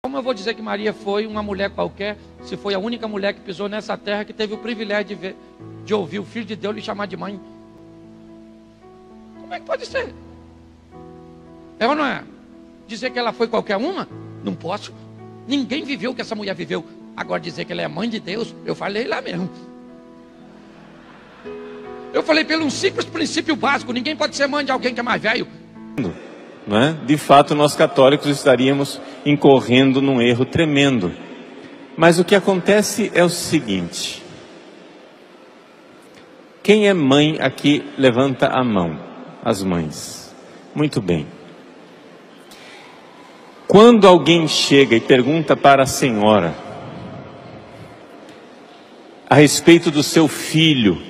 Como eu vou dizer que Maria foi uma mulher qualquer, se foi a única mulher que pisou nessa terra que teve o privilégio de ouvir o Filho de Deus lhe chamar de mãe? Como é que pode ser? É ou não é? Dizer que ela foi qualquer uma? Não posso. Ninguém viveu o que essa mulher viveu. Agora dizer que ela é mãe de Deus, eu falei lá mesmo. Eu falei pelo um simples princípio básico: ninguém pode ser mãe de alguém que é mais velho. Não é? De fato, nós católicos estaríamos incorrendo num erro tremendo. Mas o que acontece é o seguinte: quem é mãe aqui, levanta a mão. As mães. Muito bem. Quando alguém chega e pergunta para a senhora a respeito do seu filho,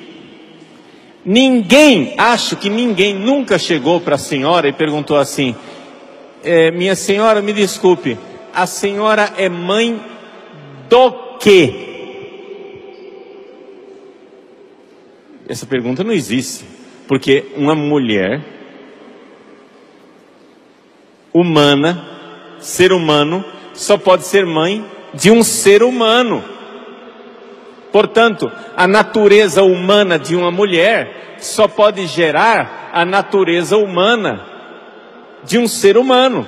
acho que ninguém nunca chegou para a senhora e perguntou assim: minha senhora, me desculpe, a senhora é mãe do quê? Essa pergunta não existe, porque uma mulher humana, ser humano, só pode ser mãe de um ser humano. Portanto, a natureza humana de uma mulher só pode gerar a natureza humana de um ser humano.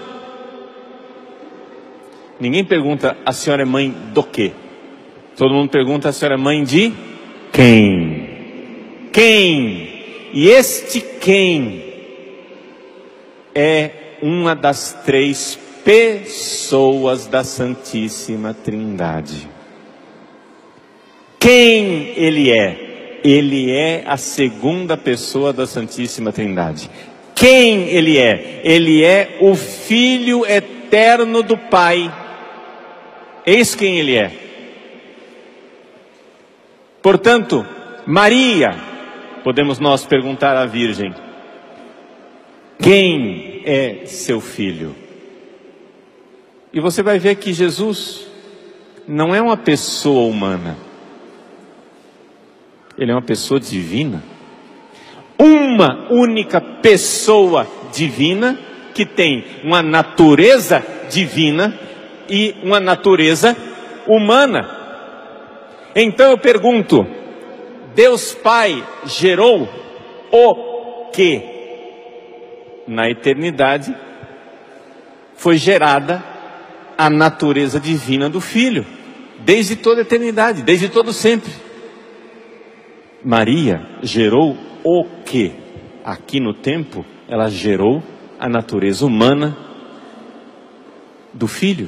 Ninguém pergunta: a senhora é mãe do quê? Todo mundo pergunta: a senhora é mãe de quem? Quem? E este quem é uma das três pessoas da Santíssima Trindade. Quem ele é? Ele é a segunda pessoa da Santíssima Trindade. Quem ele é? Ele é o Filho eterno do Pai. Eis quem ele é. Portanto, Maria, podemos nós perguntar à Virgem: quem é seu filho? E você vai ver que Jesus não é uma pessoa humana. Ele é uma pessoa divina. Uma única pessoa divina que tem uma natureza divina e uma natureza humana. Então eu pergunto: Deus Pai gerou o quê? Na eternidade foi gerada a natureza divina do Filho, desde toda a eternidade, desde todo sempre. Maria gerou o quê? Aqui no tempo, ela gerou a natureza humana do Filho.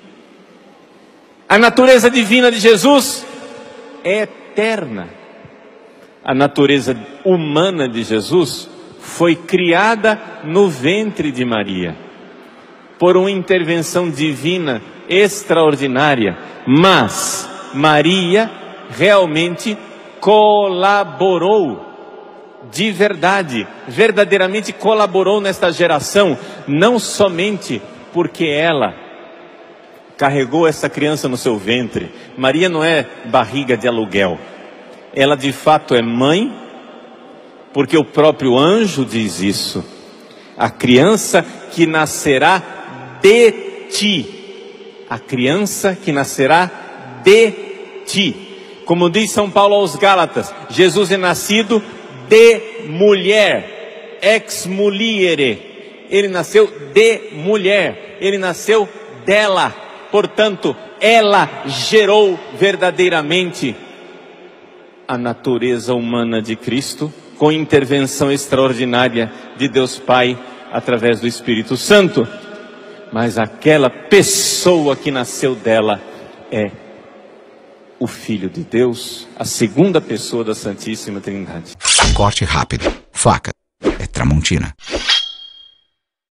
A natureza divina de Jesus é eterna. A natureza humana de Jesus foi criada no ventre de Maria, por uma intervenção divina extraordinária. Mas Maria realmente colaborou de verdade, verdadeiramente colaborou nesta geração, não somente porque ela carregou essa criança no seu ventre. Maria não é barriga de aluguel, ela de fato é mãe, porque o próprio anjo diz isso: a criança que nascerá de ti, a criança que nascerá de ti. Como diz São Paulo aos Gálatas, Jesus é nascido de mulher, ex muliere. Ele nasceu de mulher, ele nasceu dela. Portanto, ela gerou verdadeiramente a natureza humana de Cristo, com intervenção extraordinária de Deus Pai, através do Espírito Santo. Mas aquela pessoa que nasceu dela é o Filho de Deus, a segunda pessoa da Santíssima Trindade. Corte rápido. Faca é Tramontina.